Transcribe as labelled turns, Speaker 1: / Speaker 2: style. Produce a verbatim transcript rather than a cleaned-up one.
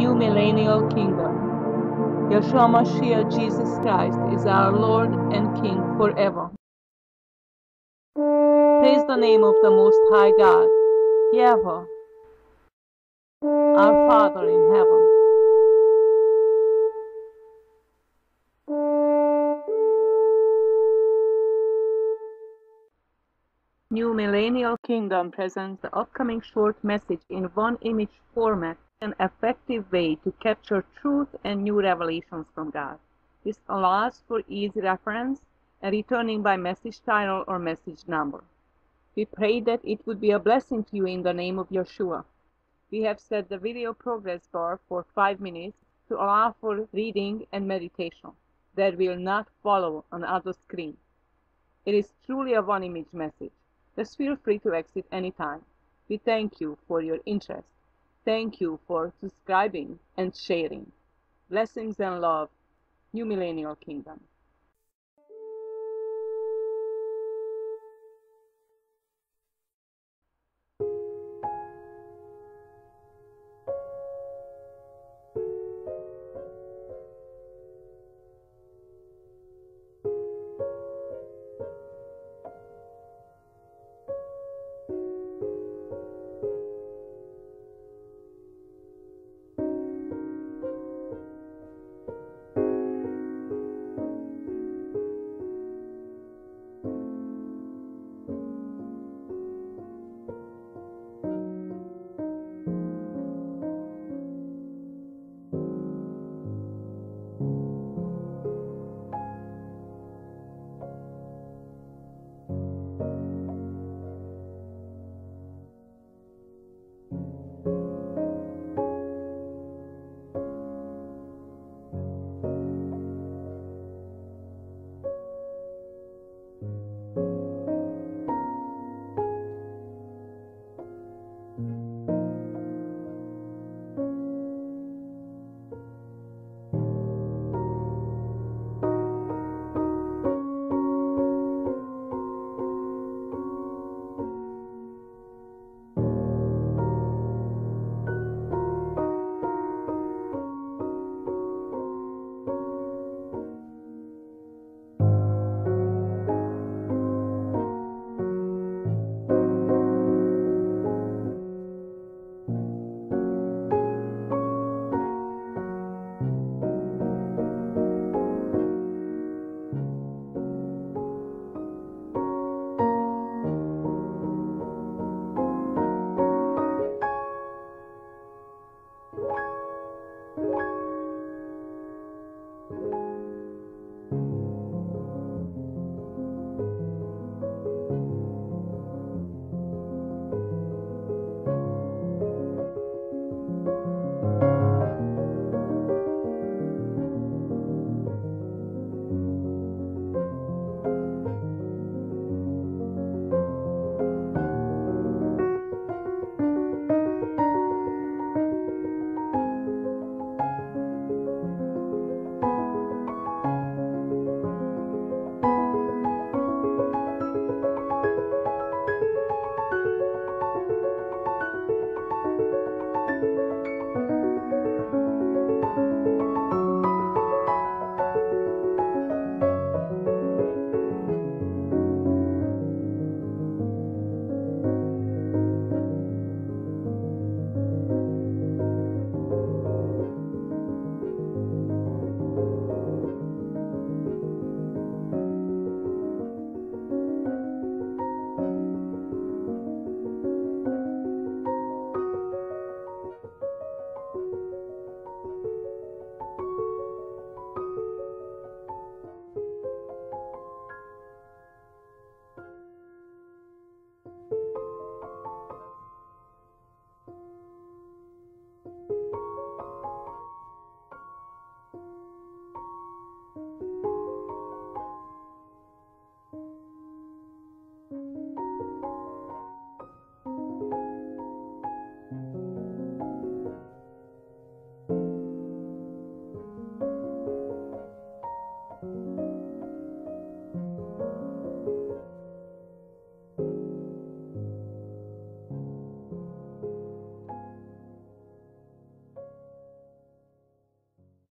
Speaker 1: New Millennial Kingdom. Yeshua Mashiach Jesus Christ is our Lord and King forever. Praise the name of the Most High God, Yahweh, our Father in heaven. New Millennial Kingdom presents the upcoming short message in one image format, an effective way to capture truth and new revelations from God. This allows for easy reference and returning by message title or message number. We pray that it would be a blessing to you in the name of Yeshua. We have set the video progress bar for five minutes to allow for reading and meditation that will not follow on other screen. It is truly a one-image message. Just feel free to exit anytime. We thank you for your interest. Thank you for subscribing and sharing. Blessings and love. New Millennial Kingdom.